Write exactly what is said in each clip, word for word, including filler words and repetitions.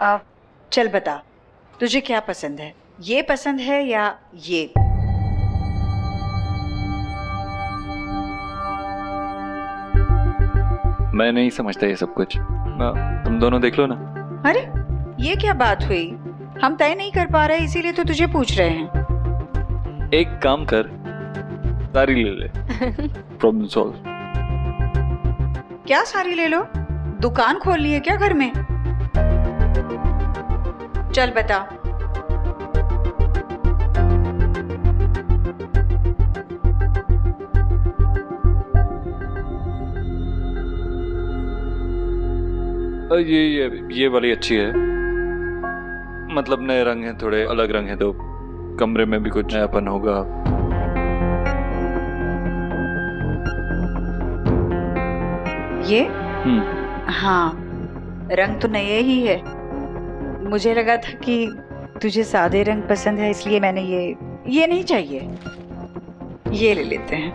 आ, चल बता, तुझे क्या पसंद है? ये पसंद है या ये? मैं नहीं समझता ये सब कुछ, तुम दोनों देख लो ना। अरे ये क्या बात हुई? हम तय नहीं कर पा रहे इसीलिए तो तुझे पूछ रहे हैं। एक काम कर, सारी ले ले। Problem solve. क्या सारी ले लो? दुकान खोल ली है क्या घर में? चल बता। ये ये ये वाली अच्छी है, मतलब नए रंग हैं, थोड़े अलग रंग हैं तो कमरे में भी कुछ नयापन होगा। ये? हम्म। हाँ, रंग तो नए ही है। मुझे लगा था कि तुझे सादे रंग पसंद है इसलिए मैंने ये ये नहीं चाहिए, ये ले लेते हैं।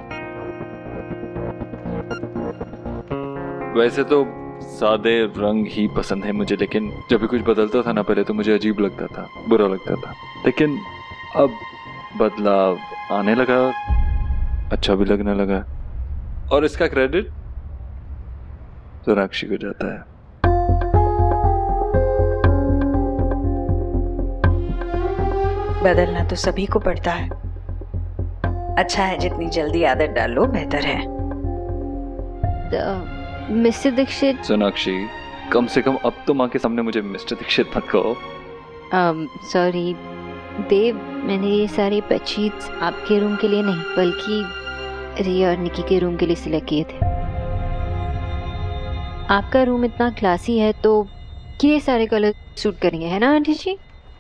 वैसे तो सादे रंग ही पसंद है मुझे, लेकिन जब भी कुछ बदलता था ना पहले तो मुझे अजीब लगता था, बुरा लगता था, लेकिन अब बदलाव आने लगा, अच्छा भी लगने लगा, और इसका क्रेडिट सोनाक्षी को जाता है। बदलना तो सभी को पड़ता है, अच्छा है जितनी जल्दी आदत डालो बेहतर है। मिस्टर दीक्षित। सोनाक्षी, कम से कम अब तो माँ के सामने मुझे मिस्टर दीक्षित मत कहो। सॉरी देव, मैंने ये सारी बेडशीट्स आपके रूम के लिए नहीं बल्कि रिया और निकी के रूम के लिए सिलेक्ट किए थे। आपका रूम इतना क्लासी है तो ये सारे कलर सूट करेंगे, है ना आंटी जी?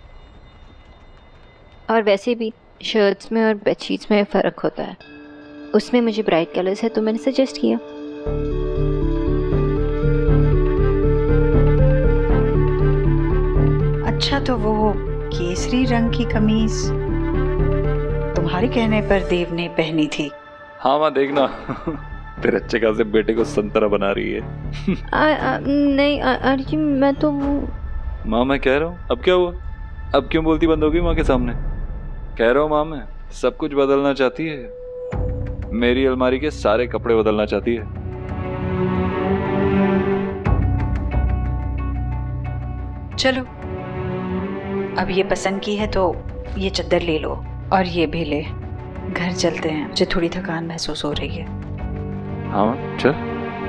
और वैसे भी शर्ट्स में और बेडशीट्स में फ़र्क होता है, उसमें मुझे ब्राइट कलर्स है तो मैंने सजेस्ट किया। अच्छा, तो वो केसरी रंग की कमीज तुम्हारे कहने पर देव ने पहनी थी? हाँ माँ, देखना तेरे अच्छे खासे बेटे को संतरा बना रही है। आ, आ, नहीं आंटी जी, मैं तो माँ मैं कह रहा हूँ, अब क्या हुआ? अब क्यों बोलती बंद होगी माँ के सामने? कह रहा हूँ माँ, मैं सब कुछ बदलना चाहती है, मेरी अलमारी के सारे कपड़े बदलना चाहती है। चलो, अब ये पसंद की है तो ये चद्दर ले लो और ये भी ले, घर चलते हैं, मुझे थोड़ी थकान महसूस हो रही है। हाँ माँ चल।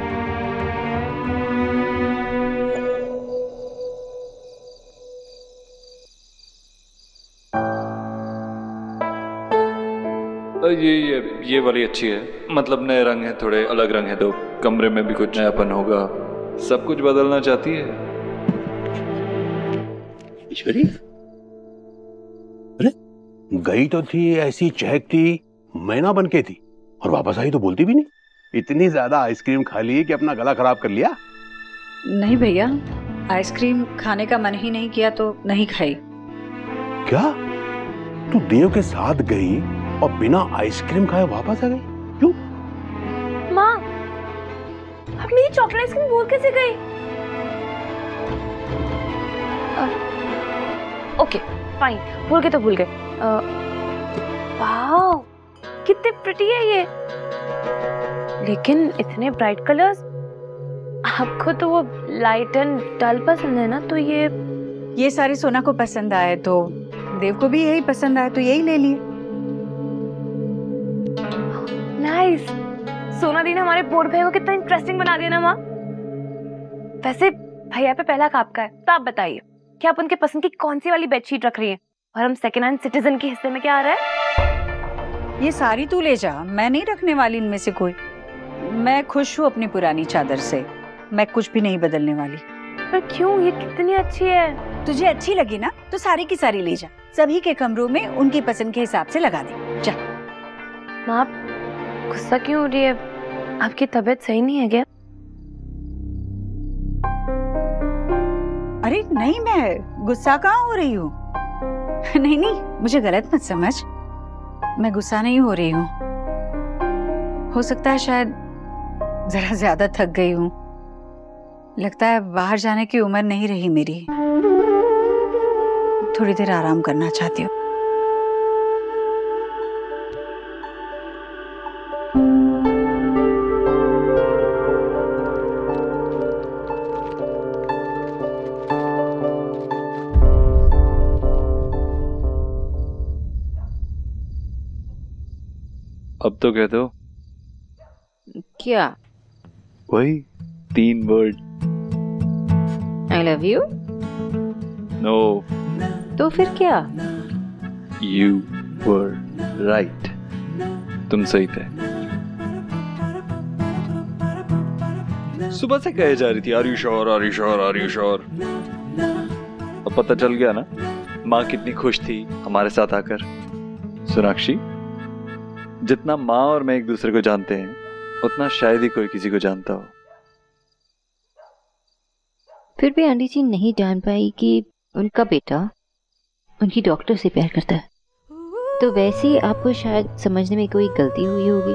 ये ये ये वाली अच्छी है, मतलब नए रंग हैं, थोड़े अलग रंग हैं तो कमरे में भी कुछ नयापन होगा, सब कुछ बदलना चाहती है। ईश्वरी, अरे गई तो थी ऐसी चहकती मैना बन के थी और वापस आई तो बोलती भी नहीं। इतनी ज्यादा आइसक्रीम खा ली कि अपना गला खराब कर लिया? नहीं भैया, आइसक्रीम खाने का मन ही नहीं किया तो नहीं खाई। क्या तू देव के साथ गई और बिना आइसक्रीम खाए वापस आ गई? क्यों? माँ, अब मेरी चॉकलेट आइसक्रीम भूल कैसे गई? ओके फाइन, भूल गए तो भूल गए। वाह, कितने प्रिटी है ये, लेकिन इतने ब्राइट कलर्स। आपको तो वो लाइट एंड डल पसंद है ना, तो ये ये सारे सोना को पसंद आए तो देव को भी यही पसंद आए तो यही ले लिए। नाइस, सोना दी ने हमारे बोर्ड भाई को कितना इंटरेस्टिंग बना दिया ना माँ। वैसे भैया पे पहला हक आपका है, तो आप बताइए कि आप उनके पसंद की कौन सी वाली बेडशीट रख रही हैं और हम सेकेंड हैंड सिटीजन के हिस्से में क्या आ रहा है? ये सारी तू ले जा, मैं नहीं रखने वाली इनमें से कोई। मैं खुश हूँ अपनी पुरानी चादर से, मैं कुछ भी नहीं बदलने वाली। पर क्यों, ये कितनी अच्छी है। तुझे अच्छी लगी ना तो सारी की सारी ले जा, सभी के कमरों में उनकी पसंद के हिसाब से लगा दे जा। माँ गुस्सा क्यों हो रही है? आपकी तबीयत सही नहीं है क्या? अरे नहीं, मैं गुस्सा कहाँ हो रही हूँ। नहीं नहीं, मुझे गलत मत समझ, मैं गुस्सा नहीं हो रही हूँ। हो सकता है शायद जरा ज्यादा थक गई हूँ, लगता है बाहर जाने की उम्र नहीं रही मेरी। थोड़ी देर आराम करना चाहती हूँ। अब तो कह दो। क्या? वही तीन word. I love you. No. तो फिर क्या? You were right. तुम सही थे। सुबह से कहे जा रही थी are you sure, are you sure, are you sure. अब पता चल गया ना माँ कितनी खुश थी हमारे साथ आकर। सोनाक्षी, जितना माँ और मैं एक दूसरे को जानते हैं उतना शायद ही कोई किसी को जानता हो। फिर भी आंटी जी नहीं जान पाई कि उनका बेटा उनकी डॉक्टर से प्यार करता है, तो वैसे ही आपको शायद समझने में कोई गलती हुई होगी।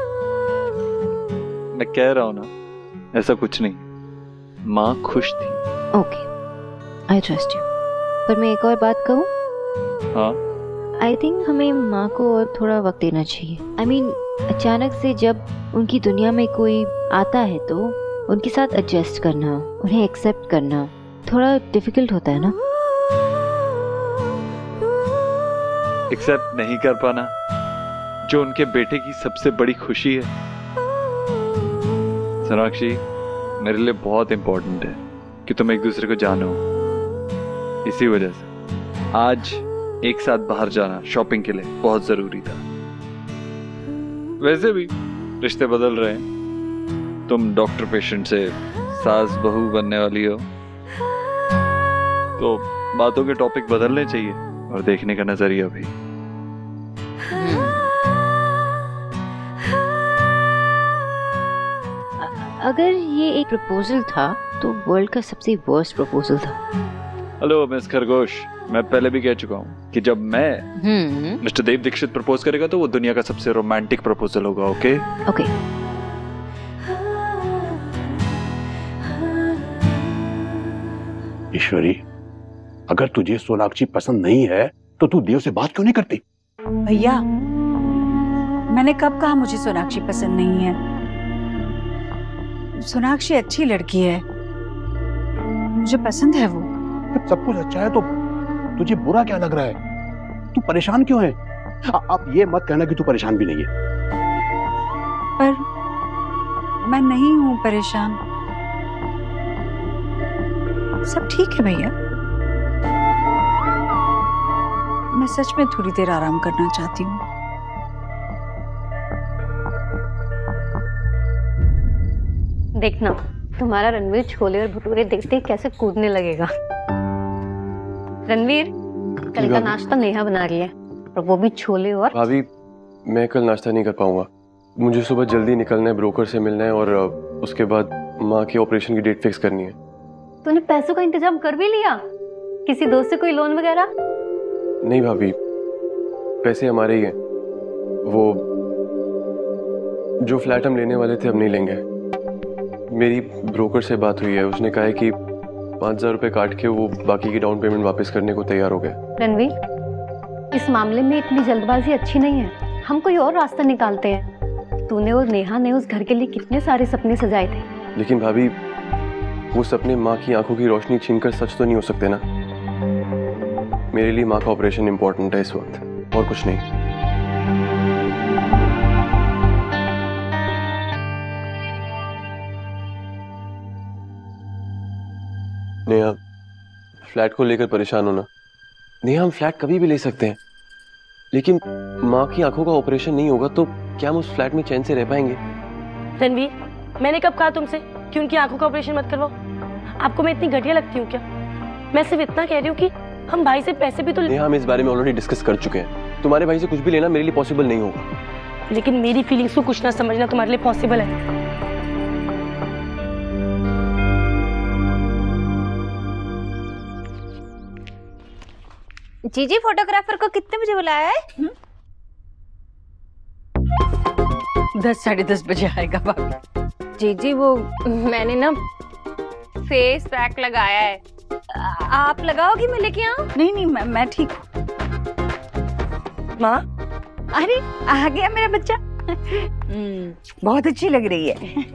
मैं कह रहा हूं ना, ऐसा कुछ नहीं। माँ खुश थी। Okay, I trust you. पर मैं एक और बात कहूँ? हाँ। आई थिंक हमें माँ को और थोड़ा वक्त देना चाहिए। आई I मीन mean, अचानक से जब उनकी दुनिया में कोई आता है तो उनके साथ एडजस्ट करना, उन्हें एक्सेप्ट करना थोड़ा डिफिकल्ट होता है ना। एक्सेप्ट नहीं कर पाना जो उनके बेटे की सबसे बड़ी खुशी है। सोनाक्षी, मेरे लिए बहुत इंपॉर्टेंट है कि तुम एक दूसरे को जानो। इसी वजह से आज एक साथ बाहर जाना शॉपिंग के लिए बहुत जरूरी था। वैसे भी रिश्ते बदल रहे हैं। तुम डॉक्टर पेशेंट से सास बहू बनने वाली हो, तो बातों के टॉपिक बदलने चाहिए और देखने का नजरिया भी। अगर ये एक प्रपोजल था तो वर्ल्ड का सबसे वर्स्ट प्रपोजल था। हेलो मिस खरगोश, मैं पहले भी कह चुका हूँ कि जब मैं मिस्टर देव दीक्षित प्रपोज करेगा तो वो दुनिया का सबसे रोमांटिक प्रपोजल होगा। Okay okay. ईश्वरी, अगर तुझे सोनाक्षी पसंद नहीं है तो तू देव से बात क्यों नहीं करती? भैया, मैंने कब कहा मुझे सोनाक्षी पसंद नहीं है? सोनाक्षी अच्छी लड़की है, मुझे पसंद है वो। जब सब कुछ अच्छा है तो तुझे बुरा क्या लग रहा है? तू परेशान क्यों है? अब ये मत कहना कि तू परेशान भी नहीं है। पर मैं नहीं हूं परेशान, सब ठीक है भैया। मैं सच में थोड़ी देर आराम करना चाहती हूँ। देखना तुम्हारा रणवीर छोले और भटूरे देखते ही कैसे कूदने लगेगा। रणवीर, कल का नाश्ता नेहा बना रही है और वो भी छोले और। भाभी, मैं कल नाश्ता नहीं कर पाऊंगा। मुझे सुबह जल्दी निकलना है, ब्रोकर से मिलना है और उसके बाद माँ के ऑपरेशन की डेट फिक्स करनी है। तूने पैसों का इंतजाम कर भी लिया? किसी दोस्त से कोई लोन वगैरह? नहीं भाभी, पैसे हमारे ही हैं। वो जो फ्लैट हम लेने वाले थे अब नहीं लेंगे। मेरी ब्रोकर से बात हुई है, उसने कहा है कि पाँच हजार रुपए काट के वो बाकी की डाउन पेमेंट वापस करने को तैयार हो गए। रणवीर, इस मामले में इतनी जल्दबाजी अच्छी नहीं है। हम कोई और रास्ता निकालते हैं। तूने और नेहा ने उस घर के लिए कितने सारे सपने सजाए थे। लेकिन भाभी, वो सपने माँ की आंखों की रोशनी छीनकर सच तो नहीं हो सकते ना। मेरे लिए माँ का ऑपरेशन इंपॉर्टेंट है इस वक्त, और कुछ नहीं। नेहा, फ्लैट को लेकर परेशान होना। नेहा, हम फ्लैट कभी भी ले सकते हैं, लेकिन माँ की आंखों का ऑपरेशन नहीं होगा तो क्या हम उस फ्लैट में चैन से रह पाएंगे? रणवीर, मैंने कब कहा तुमसे कि उनकी आंखों का ऑपरेशन मत करवाओ? आपको मैं इतनी घटिया लगती हूँ क्या? मैं सिर्फ इतना कह रही हूँ कि हम भाई से पैसे भी तो। नेहा, हम इस बारे में ऑलरेडी डिस्कस कर चुके हैं। तुम्हारे भाई से कुछ भी लेना मेरे लिए पॉसिबल नहीं होगा। लेकिन मेरी फीलिंग्स को कुछ ना समझना तुम्हारे लिए पॉसिबल है। जीजी, फोटोग्राफर को कितने बजे बुलाया है? दस साढ़े दस बजे आएगा भाभी। जीजी, वो मैंने ना फेस पैक लगाया है, आप लगाओगी, मैं लेके आऊं? नहीं नहीं मैं, मैं ठीक। माँ, अरे आ गया मेरा बच्चा। बहुत अच्छी लग रही है।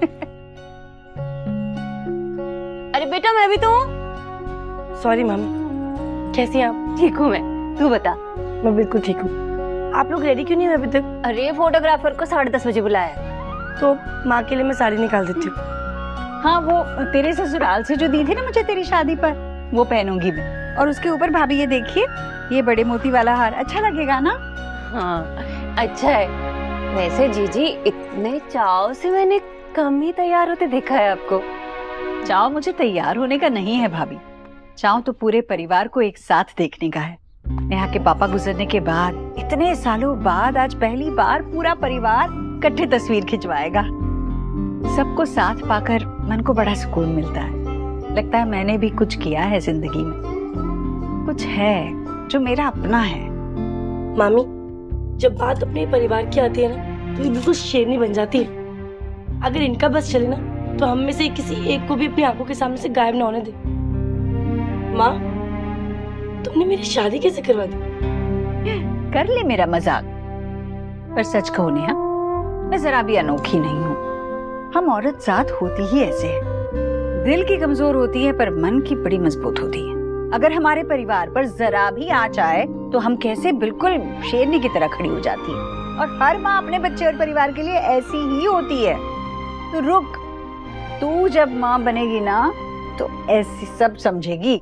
अरे बेटा मैं भी तो हूँ। सॉरी मामी, कैसी हैं आप? ठीक हूँ मैं, तू बता। मैं बिल्कुल ठीक हूँ। आप लोग रेडी क्यों नहीं हुए अभी तक? अरे फोटोग्राफर को साढ़े दस बजे बुलाया। तो माँ के लिए मैं साड़ी निकाल देती हूँ। हाँ वो तेरे ससुराल से जो दी थी ना मुझे तेरी शादी पर, वो पहनूंगी मैं। और उसके ऊपर भाभी ये देखिए, ये बड़े मोती वाला हार अच्छा लगेगा ना? हाँ अच्छा है। वैसे जीजी इतने चाव से मैंने कम ही तैयार होते देखा है आपको। चाव मुझे तैयार होने का नहीं है भाभी, चाव तो पूरे परिवार को एक साथ देखने का है। नेहा के पापा गुजरने के बाद इतने सालों बाद आज पहली बार पूरा परिवार इकट्ठे तस्वीर खिंचवाएगा। सबको साथ पाकर मन को बड़ा सुकून मिलता है। लगता है मैंने भी कुछ किया है जिंदगी में, कुछ है जो मेरा अपना है। मामी, जब बात अपने परिवार की आती है ना तो ये बिल्कुल शेरनी बन जाती है। अगर इनका बस चले ना तो हम में से किसी एक को भी अपनी आंखों के सामने से गायब ना होने दे। माँ, तुमने मेरी शादी कैसे करवा दी? कर ले मेरा मजाक, पर सच कहो नेहा, मैं जरा भी अनोखी नहीं हूँ। हम औरत जात होती ही ऐसे है, दिल की कमजोर होती है पर मन की बड़ी मजबूत होती है। अगर हमारे परिवार पर जरा भी आँच आए तो हम कैसे बिल्कुल शेरनी की तरह खड़ी हो जाती है। और हर माँ अपने बच्चे और परिवार के लिए ऐसी ही होती है। तो रुक, तू जब माँ बनेगी ना तो ऐसी सब समझेगी।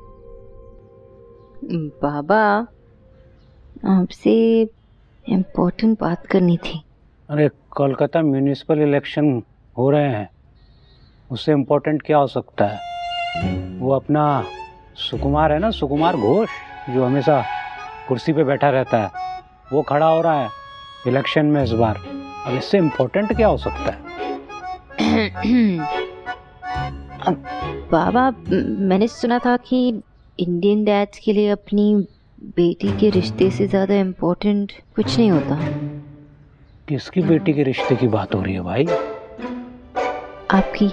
बाबा, आपसे इम्पोर्टेंट बात करनी थी। अरे कोलकाता म्यूनिसिपल इलेक्शन हो रहे हैं, उससे इम्पोर्टेंट क्या हो सकता है? वो अपना सुकुमार है ना, सुकुमार घोष, जो हमेशा कुर्सी पे बैठा रहता है, वो खड़ा हो रहा है इलेक्शन में इस बार। अब इससे इम्पोर्टेंट क्या हो सकता है? अब बाबा, मैंने सुना था कि इंडियन डैड्स के लिए अपनी बेटी के रिश्ते से ज़्यादा इम्पोर्टेंट कुछ नहीं होता। किसकी बेटी के रिश्ते की बात हो रही है भाई? आपकी।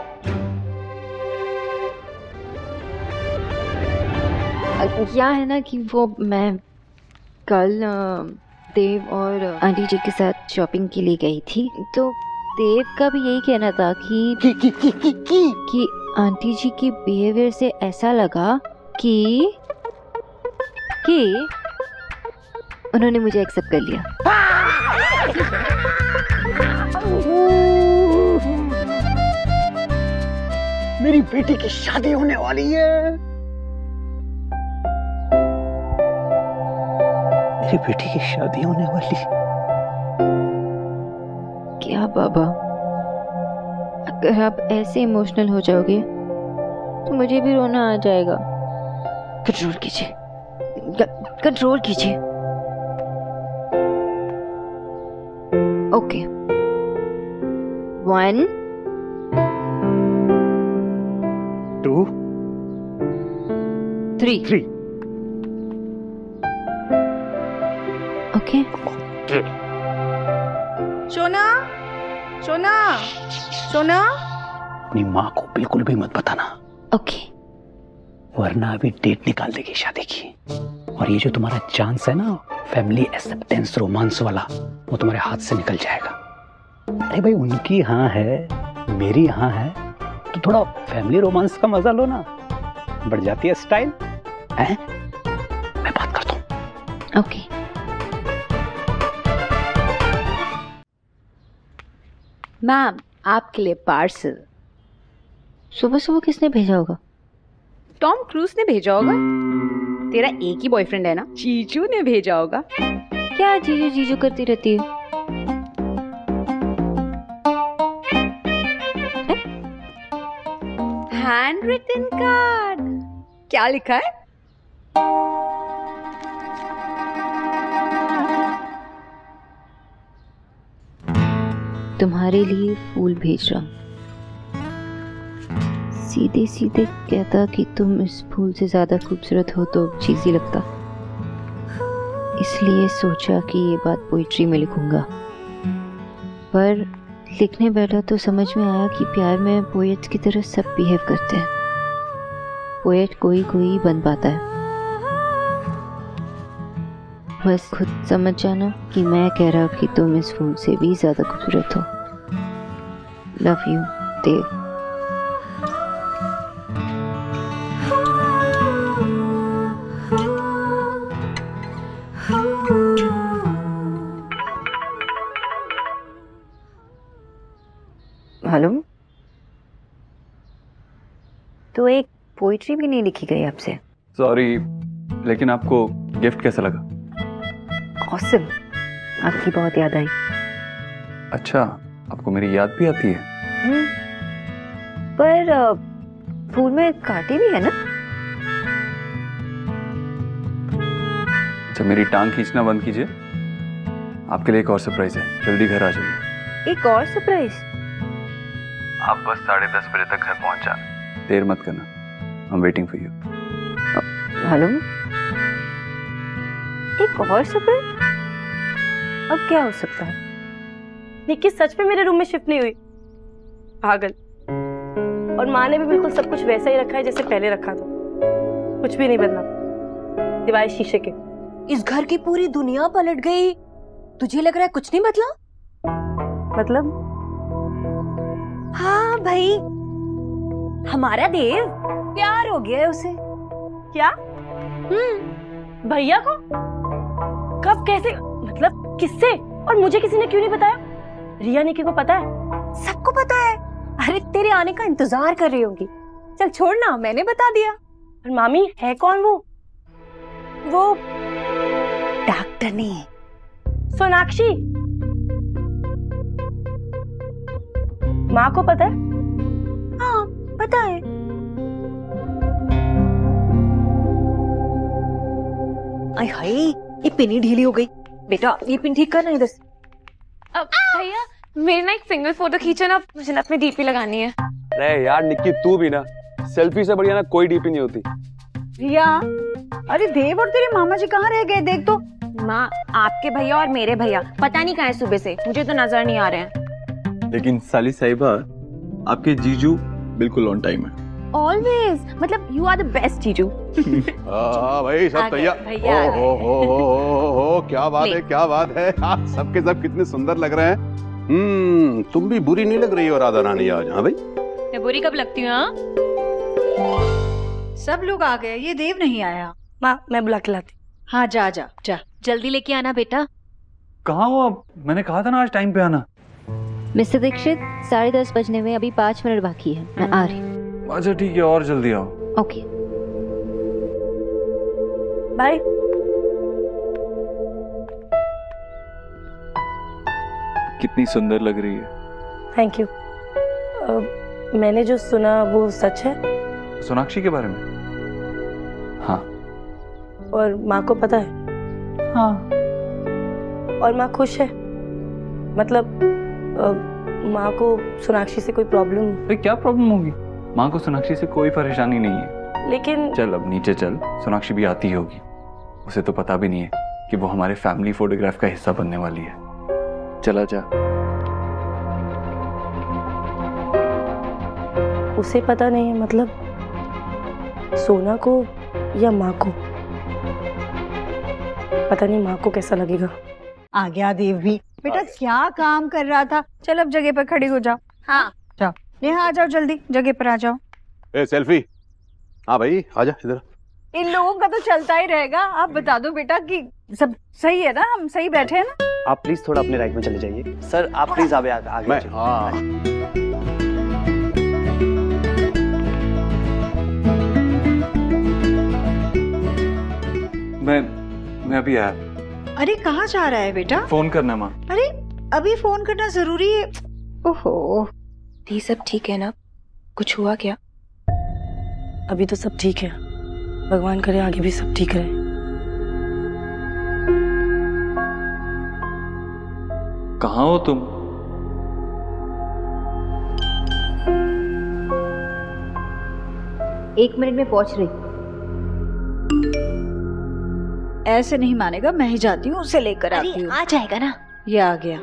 क्या है ना कि वो मैं कल देव और आंटी जी के साथ शॉपिंग के लिए गई थी, तो देव का भी यही कहना था कि कि, कि, कि, कि, कि, कि आंटी जी के बिहेवियर से ऐसा लगा कि कि उन्होंने मुझे एक्सेप्ट कर लिया। मेरी बेटी की शादी होने वाली है। मेरी बेटी की शादी होने वाली। क्या बाबा, अगर आप ऐसे इमोशनल हो जाओगे तो मुझे भी रोना आ जाएगा। कंट्रोल कीजिए, कंट्रोल कीजिए। Okay, one, two, three, three. Okay. Sona, Sona, सोना। अपनी माँ को बिल्कुल भी मत बताना। ओके। वरना अभी डेट निकाल देगी शादी की। और ये जो तुम्हारा चांस है ना फैमिली एक्सेप्टेंस रोमांस वाला, वो तुम्हारे हाथ से निकल जाएगा। अरे भाई, उनकी हाँ है, मेरी हाँ है, तो थोड़ा फैमिली रोमांस का मजा लो ना, बढ़ जाती है स्टाइल है। मैं बात करता हूँ। ओके। मैम, आपके लिए पार्सल। सुबह सुबह किसने भेजा होगा? टॉम क्रूज ने भेजा होगा। तेरा एक ही बॉयफ्रेंड है ना, जीजू ने भेजा होगा। क्या जीजू जीजू करती रहती है? Hand written card. क्या लिखा है? तुम्हारे लिए फूल भेज रहा हूँ। सीधे सीधे कहता कि तुम इस फूल से ज्यादा खूबसूरत हो तो चीज़ी लगता, इसलिए सोचा कि ये बात पोइट्री में लिखूंगा। पर लिखने बैठा तो समझ में आया कि प्यार में पोएट्स की तरह सब बिहेव करते हैं। पोएट कोई कोई बन पाता है। बस खुद समझ जाना कि मैं कह रहा हूँ कि तुम इस फूल से भी ज्यादा खूबसूरत हो। Love you Dev. हेलो, तो एक पोइट्री भी नहीं लिखी गई आपसे? सॉरी, लेकिन आपको गिफ्ट कैसा लगा? ऑसम, आपकी बहुत याद आई। अच्छा, आपको मेरी याद भी आती है? हम्म, पर अ, फूल में कांटे भी है ना? अच्छा, मेरी टांग खींचना बंद कीजिए। आपके लिए एक और सरप्राइज है, जल्दी घर आ जाइए। एक और सरप्राइज? आप बस साढ़े दस बजे तक घर पहुंच जाना, देर मत करना। I am waiting for you. Hello, एक और सरप्राइज? अब क्या हो सकता है? निक्की सच में मेरे रूम में शिफ्ट नहीं हुई, पागल। और माँ ने भी बिल्कुल सब कुछ वैसा ही रखा है जैसे पहले रखा था, कुछ भी नहीं बदला, सिवाय शीशे के। इस घर की पूरी दुनिया पलट गई, तुझे लग रहा है कुछ नहीं बदला? मतलब? हाँ भाई, हमारा देव प्यार हो गया है उसे। क्या? हम्म, भैया को? कब, कैसे, मतलब किससे? और मुझे किसी ने क्यों नहीं बताया? रिया निक्की को पता है? सबको पता है। अरे तेरे आने का इंतजार कर रही होगी। चल छोड़ ना, मैंने बता दिया। और मामी है कौन वो? वो डॉक्टर नहीं है, सोनाक्षी। माँ को पता है? हाँ पता है। आई हाय, ये पिन ही ढीली हो गई। बेटा ये पिन ठीक करना इधर से। अब भैया मेरी ना एक सिंगल फोटो खींचो ना, मुझे ना अपनी डीपी लगानी है। अरे यार निक्की, तू भी ना, सेल्फी से बढ़िया ना कोई डीपी नहीं होती। रिया, अरे देव और तेरे मामा जी कहाँ रह गए? देख तो। माँ, आपके भैया और मेरे भैया पता नहीं कहाँ है सुबह से, मुझे तो नजर नहीं आ रहे हैं। लेकिन साली साहिबा, आपके जीजू बिल्कुल ऑन टाइम है। ऑलवेज, मतलब यू आर द बेस्ट जीजू। हाँ भाई, सब तैयार। भैया ओ हो हो हो हो हो, क्या बात है, क्या बात है। आप सबके सब कितने सुंदर लग रहे हैं। हम्म, तुम भी बुरी नहीं लग रही हो राधा रानी आज। हाँ भाई, मैं बुरी कब लगती हूँ? हाँ, सब लोग आ गए, ये देव नहीं आया। माँ मैं बुला के लाती। हाँ जा जा जा, जल्दी लेके आना बेटा। कहाँ हो आप? मैंने कहा था ना आज टाइम पे आना। मिस्टर दीक्षित, साढ़े दस बजने में अभी पाँच मिनट बाकी है, मैं आ रही हूँ। अच्छा ठीक है, और जल्दी आओ। Okay bye. कितनी सुंदर लग रही है। Thank you. मैंने जो सुना वो सच है? सोनाक्षी के बारे में? हाँ। और माँ को पता है? हाँ। और माँ खुश है? मतलब अ, माँ को सोनाक्षी से कोई प्रॉब्लम? अरे क्या प्रॉब्लम होगी? माँ को सोनाक्षी से कोई परेशानी नहीं है। लेकिन चल अब नीचे चल, सोनाक्षी भी आती होगी। उसे तो पता भी नहीं है कि वो हमारे फैमिली फोटोग्राफ का हिस्सा बनने वाली है। चला जा। उसे पता नहीं है मतलब? सोना को या माँ को? पता नहीं माँ को कैसा लगेगा। आ गया देव भी। बेटा क्या काम कर रहा था? चल अब जगह पर खड़ी हो जाओ। हाँ जाओ, नेहा आ जाओ, जल्दी जगह पर आ जाओ। A selfie. हाँ भाई आजा इधर। इन लोगों का तो चलता ही रहेगा। आप बता दो बेटा कि सब सही है ना, हम सही बैठे हैं ना? आप प्लीज थोड़ा अपने राइट में चले जाइए। सर आप प्लीज आगे आगे मैं चलिए। हाँ मैं मैं अभी आया। अरे कहाँ जा रहा है बेटा? फोन करना माँ। अरे अभी फोन करना जरूरी है? ओहो। ये सब ठीक है ना? कुछ हुआ क्या? अभी तो सब ठीक है, भगवान करे आगे भी सब ठीक रहे। कहाँ हो तुम? एक मिनट में पहुंच रही। ऐसे नहीं मानेगा, मैं ही जाती हूँ, उसे लेकर आती हूँ। आ जाएगा ना। ये आ गया।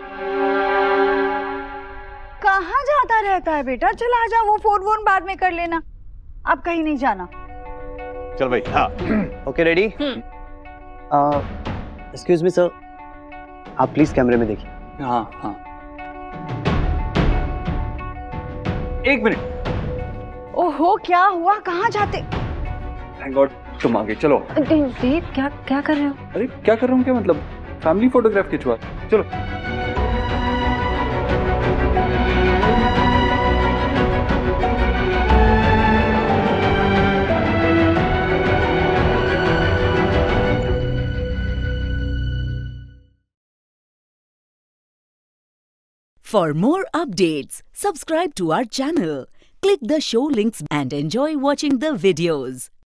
कहाँ जाता रहता है बेटा? चल आ जा, वो फोन वोन बाद में कर लेना। अब कहीं नहीं जाना। चल भाई। हाँ okay ready? Excuse me sir, आप प्लीज कैमरे में देखिए। हाँ हाँ एक मिनट। ओहो क्या हुआ, कहाँ जाते? थैंक गॉड तुम आ गए। चलो। देव क्या क्या कर रहे हो? अरे क्या कर रहा हूँ, क्या मतलब फैमिली फोटोग्राफ खिंचवा। चलो। For more updates, subscribe to our channel, click the show links and enjoy watching the videos.